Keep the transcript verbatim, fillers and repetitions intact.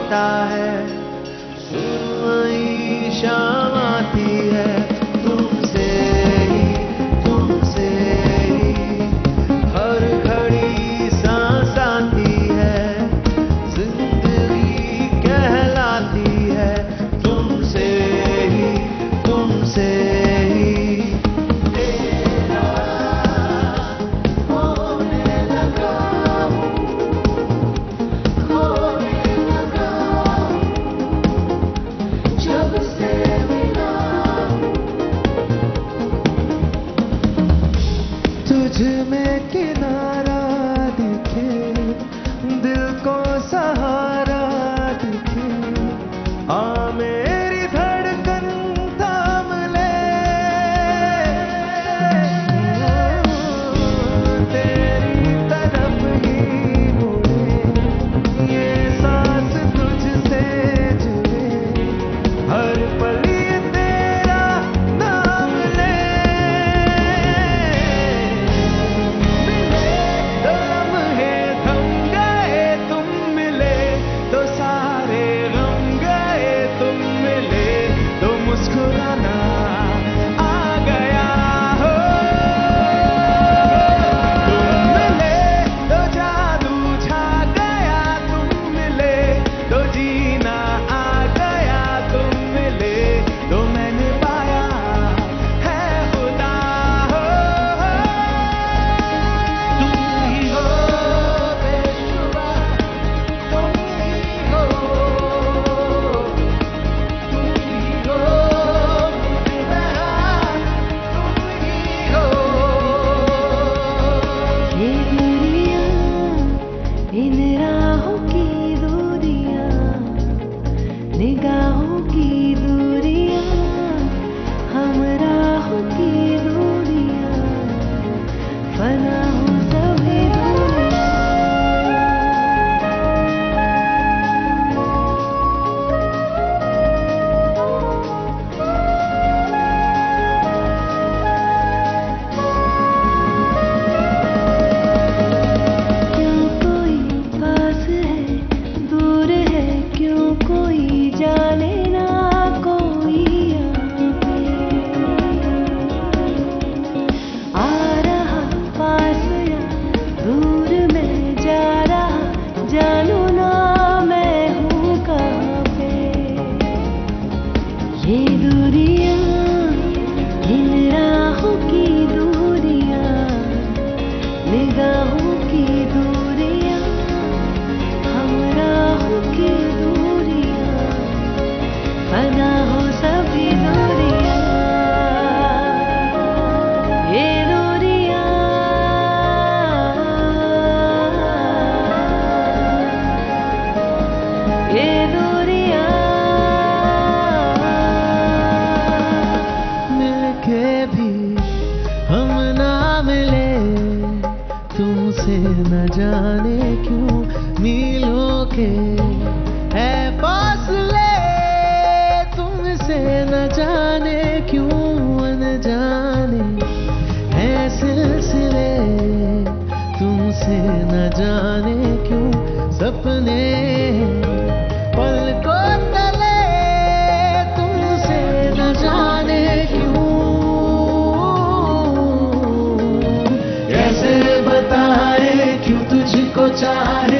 होता है, सुनवाई शाम आती है, तुमसे ही तुमसे ही हर घड़ी सांस आती है, जिंदगी कहलाती है, तुमसे ही तुमसे ही तुझ में किनारा दिखे, दिल को सहारा दिखे, आ मेरी धड़कन थाम ले, तेरी तरफ ही मुड़े, ये सांस तुझसे जुड़े, हर पल ये तेरा नाम ले। मुस्कुराना आ गया हो, तुम मिले तो जादू छा गया, तुम मिले तो जीना आ गया, तुम मिले तो मैंने पाया है खुदा हो, तुम ही हो बेशुमार, तुम ही हो, तुम ही हो इन राहों की दूरियां, निगाहों की दूरियां, हम राहों की दूरियां, फना हो सभी निगाहों की दूरियां, हम राहों की दूरियां, फना हो सभी दूरियां, ये दूरियां, ये दूरियां, मिलके भी हम ना मिले, तुमसे न जाने क्यों मीलों के है फासले, तुमसे न जाने क्यों अनजाने है सिलसिले, तुमसे न जाने क्यों सपने पलकों तले, तुमसे न जाने क्यों, कैसे बताए क्यों तुझको चाहे